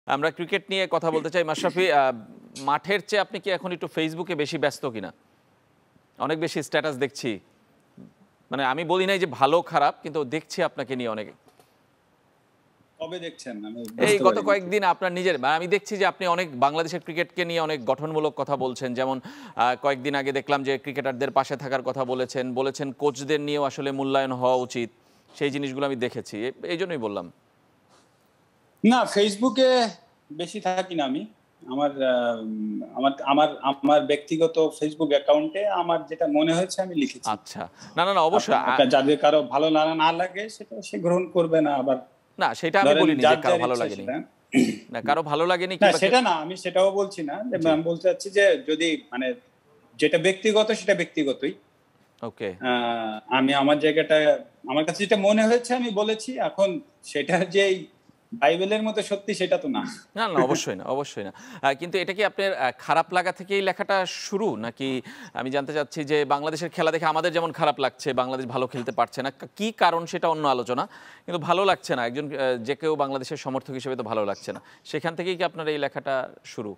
আমরা ক্রিকেট নিয়ে কথা বলতে চাই মাশরাফি। মাঠের চেয়ে আপনি কি এখন একটু ফেসবুকে বেশি ব্যস্ত কিনা? অনেক বেশি স্ট্যাটাস দেখছি, মানে আমি বলি নাই যে ভালো খারাপ, কিন্তু দেখছি আপনাকে নিয়ে অনেক। কবে দেখছেন? আমি এই বুঝতে গত পারিনি। কয়েকদিন আপনার নিজের, আমি দেখছি যে আপনি অনেক বাংলাদেশের ক্রিকেটকে নিয়ে অনেক গঠনমূলক কথা বলছেন। যেমন কয়েকদিন আগে দেখলাম যে ক্রিকেটারদের পাশে থাকার কথা বলেছেন কোচদের নিয়েও আসলে মূল্যায়ন হওয়া উচিত। সেই জিনিসগুলো আমি দেখেছি, এই জন্যই বললাম। না, ফেসবুকে বেশি থাকি না আমি। আমার আমার আমার আমার ব্যক্তিগত ফেসবুক অ্যাকাউন্টে আমার যেটা মনে হয়েছে আমি লিখেছি। আচ্ছা, না না না, অবশ্যই। যাদের কারো ভালো না লাগে সেটা সে গ্রহণ করবে না। আবার না, সেটা আমি বলিনি যে কারো ভালো লাগেনি। সেটা না, কারো ভালো লাগেনি না, কিংবা সেটা না, আমি সেটাও বলছি না। আমি বলতে চাচ্ছি যে যদি মানে যেটা ব্যক্তিগত সেটা ব্যক্তিগতই। ওকে। আমি আমার জায়গাটা, আমার কাছে যেটা মনে হয়েছে আমি বলেছি। এখন সেটা যে বাইবেলের মতো সত্যি সেটা তো না। না না, অবশ্যই না, অবশ্যই না। কিন্তু এটা কি আপনার খারাপ লাগা থেকেই লেখাটা শুরু, নাকি আমি জানতে চাচ্ছি যে বাংলাদেশের খেলা দেখে আমাদের যেমন খারাপ লাগছে, বাংলাদেশ ভালো খেলতে পারছে না, কি কারণ সেটা অন্য আলোচনা, কিন্তু ভালো লাগছে না, একজন যে কেউ বাংলাদেশের সমর্থক হিসেবে তো ভালো লাগছে না, সেখান থেকেই কি আপনার এই লেখাটা শুরু?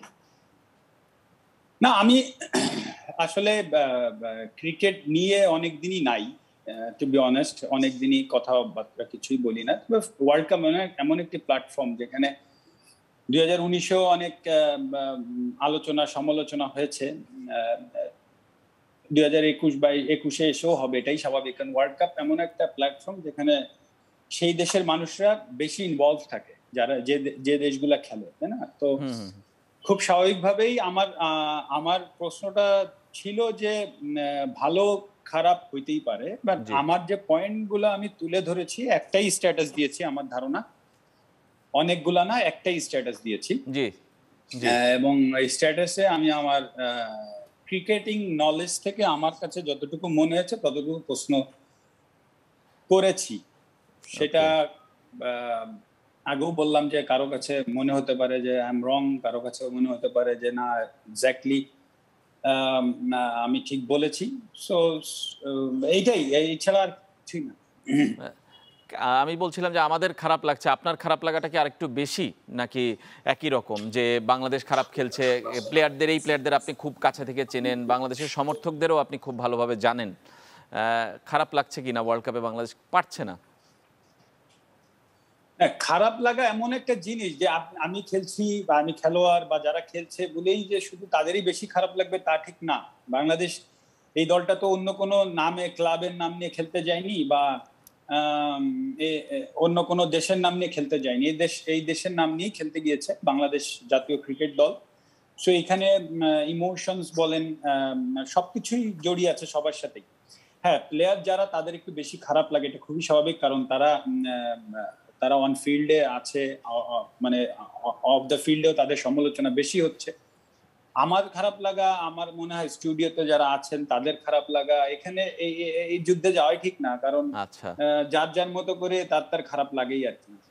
না, আমি আসলে ক্রিকেট নিয়ে অনেক দিনই নাই, টু বি অনেস্ট। অনেক দিনই কথাবার্তা কিছুই বলি না। তবে ওয়ার্ল্ড কাপ এমন একটি প্ল্যাটফর্ম যেখানে 2019-এও অনেক আলোচনা সমালোচনা হয়েছে। 2021 এসেও হবে, এটাই স্বাভাবিক। কারণ ওয়ার্ল্ড কাপ এমন একটা প্ল্যাটফর্ম যেখানে সেই দেশের মানুষরা বেশি ইনভলভ থাকে, যারা যে দেশগুলা খেলে, তাই না? তো খুব স্বাভাবিকভাবেই আমার প্রশ্নটা ছিল যে ভালো খারাপ হইতেই পারে, বাট আমার যে পয়েন্টগুলো আমি তুলে ধরেছি, একটাই স্ট্যাটাস দিয়েছি আমার ধারণা, অনেকগুলা না, একটাই স্ট্যাটাস দিয়েছি। জি, এবং এই স্ট্যাটাসে আমি আমার ক্রিকেটিং নলেজ থেকে আমার কাছে যতটুকু মনে হয়েছে ততটুকু প্রশ্ন করেছি। সেটা আগেও বললাম যে কারো কাছে মনে হতে পারে যে আই এম রং, কারো কাছে মনে হতে পারে যে না, এক্স্যাক্টলি আমি ঠিক বলেছি। সো এইটাই, এই ছাড়া আর কিছুই না। আমি বলছিলাম যে আমাদের খারাপ লাগছে, আপনার খারাপ লাগাটা কি আরেকটু বেশি, নাকি একই রকম যে বাংলাদেশ খারাপ খেলছে, প্লেয়ারদের আপনি খুব কাছে থেকে চেনেন, বাংলাদেশের সমর্থকদেরও আপনি খুব ভালোভাবে জানেন, খারাপ লাগছে কিনা ওয়ার্ল্ড কাপে বাংলাদেশ পারছে না? খারাপ লাগা এমন একটা জিনিস যে আমি খেলছি বা আমি খেলোয়াড় বা যারা খেলছে বলেই যে শুধু তাদেরই বেশি খারাপ লাগবে তা ঠিক না। বাংলাদেশ এই দলটা তো অন্য কোনো নামে, ক্লাবের নাম নিয়ে খেলতে যায়নি, বা অন্য কোনো দেশের নাম নিয়ে খেলতে যায়নি। এই দেশের নাম নিয়ে খেলতে গিয়েছে বাংলাদেশ জাতীয় ক্রিকেট দল। সো এখানে ইমোশনস বলেন, সবকিছুই জড়িয়ে আছে সবার সাথেই। হ্যাঁ, প্লেয়ার যারা, তাদের একটু বেশি খারাপ লাগে, এটা খুবই স্বাভাবিক। কারণ তারা অন ফিল্ডে আছে, মানে অফ দ্য ফিল্ডেও তাদের সমালোচনা বেশি হচ্ছে। আমার খারাপ লাগা, আমার মনে হয় স্টুডিওতে যারা আছেন তাদের খারাপ লাগা, এখানে এই যুদ্ধে যাওয়াই ঠিক না। কারণ যার যার মতো করে তার খারাপ লাগেই আর কি।